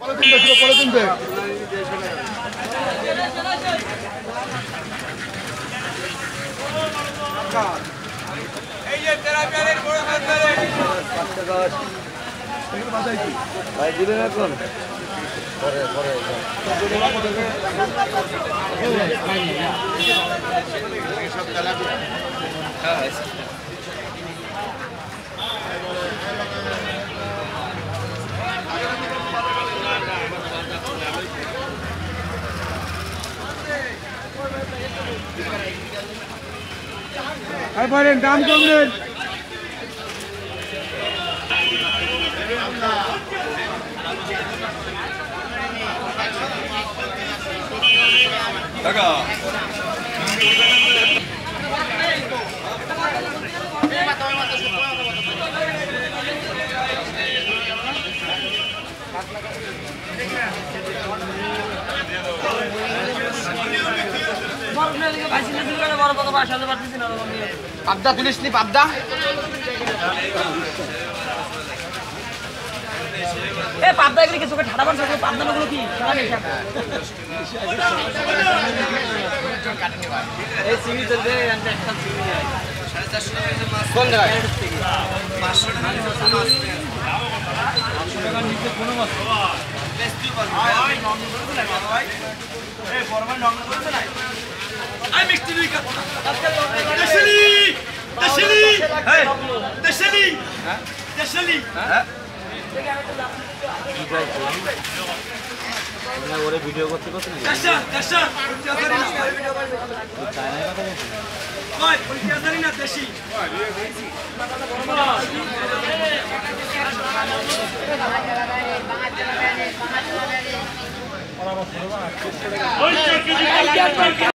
ভাই দিলেন এখন পরে পরে বলেন দাম কমলেন টাকা পাবদা পুলিশ নি পাবদা এ পাবদা এগুলো কিছু ঠাড়া বান থাকে পাবদা গুলো কি ঠাড়া নেই এই সিমি চলবে একটা সিমি নাই 450 কোন জায়গায় 500 টাকা নিচে কোনো মাছ বেশি পারবে ভাই নন করে না ভাই এই ফরমান নন করে না আই মিষ্টি দুই কাপ দেশলি দেশলি এই দেশলি হ্যাঁ দেশলি হ্যাঁ আমরা ওরে ভিডিও করতে করতে না দেশা দেশা চাচারি না ভিডিও করবে চায়না কথা বলছি কই ওই চাচারি না দেশি ওই